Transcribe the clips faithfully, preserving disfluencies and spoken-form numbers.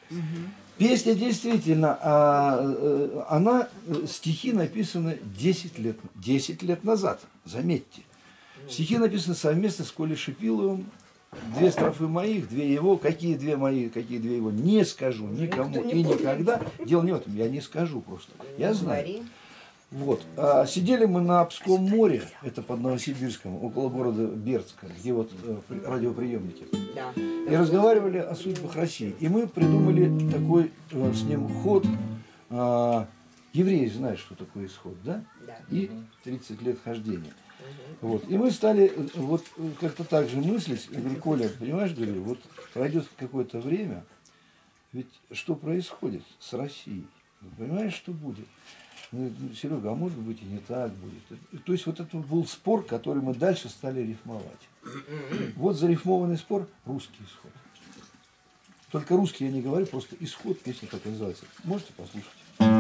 Песня действительно, а, она, стихи написаны десять лет, десять лет назад, заметьте. Стихи написаны совместно с Колей Шипиловым. Две строфы моих, две его. Какие две мои, какие две его, не скажу никому и никогда. Дело не в этом, я не скажу просто. Я знаю. Вот. А, сидели мы на Обском море, это под Новосибирском, около города Бердска, где вот радиоприемники. И разговаривали о судьбах России. И мы придумали такой с ним ход. А, евреи знают, что такое исход, да? И тридцать лет хождения. Вот. И мы стали вот как-то так же мыслить. Я говорю, Коля, понимаешь, говорю, вот пройдет какое-то время, ведь что происходит с Россией? Понимаешь, что будет? Ну, Серега, а может быть и не так будет. То есть вот это был спор, который мы дальше стали рифмовать. Вот зарифмованный спор – русский исход. Только русский я не говорю, просто исход, песня так и называется. Можете послушать?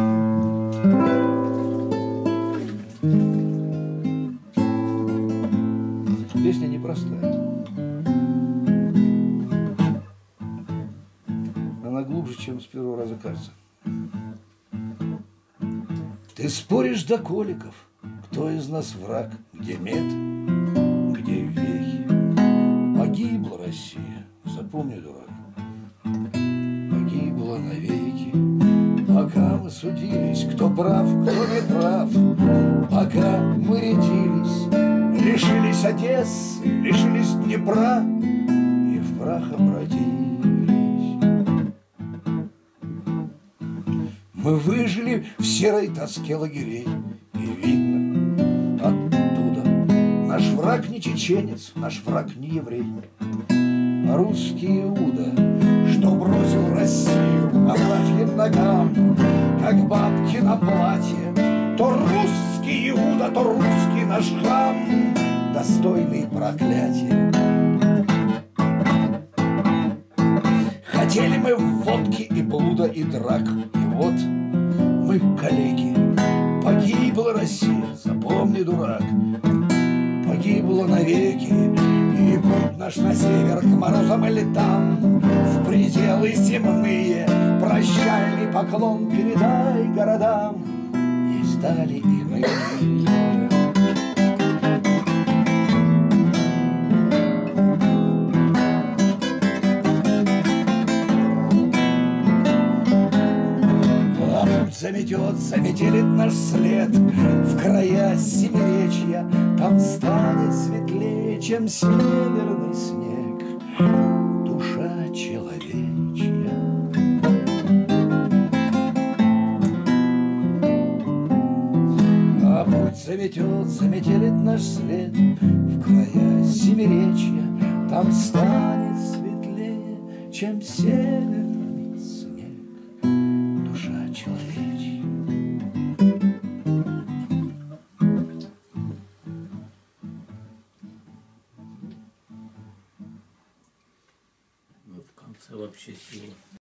Песня непростая. Она глубже, чем с первого раза кажется. Ты споришь до коликов, кто из нас враг, где мед, где вехи. Погибла Россия, запомни, дурак, погибла навеки. Пока мы судились, кто прав, кто не прав, пока мы рядились, лишились Одессы, лишились Днепра и в прах обратились. Мы выжили в серой тоске лагерей, и видно оттуда наш враг не чеченец, наш враг не еврей, а русский Иуда, что бросил Россию на братьим ногам, как бабки на платье. То русский Иуда, то русский наш хам, достойный проклятия. Хотели мы водки и блуда и драк, и вот мы коллеги. Погибла Россия, запомни, дурак, погибла навеки. И путь наш на север к морозам и летам, в пределы земные, прощальный поклон передай городам. И ждали и мы. Заметет, заметелит наш след в края Семиречья, там станет светлее, чем северный снег, душа человечья. А путь заметет, заметелит наш след в края Семиречья, там станет светлее, чем северный снег, душа человечья. В конце вообще сила.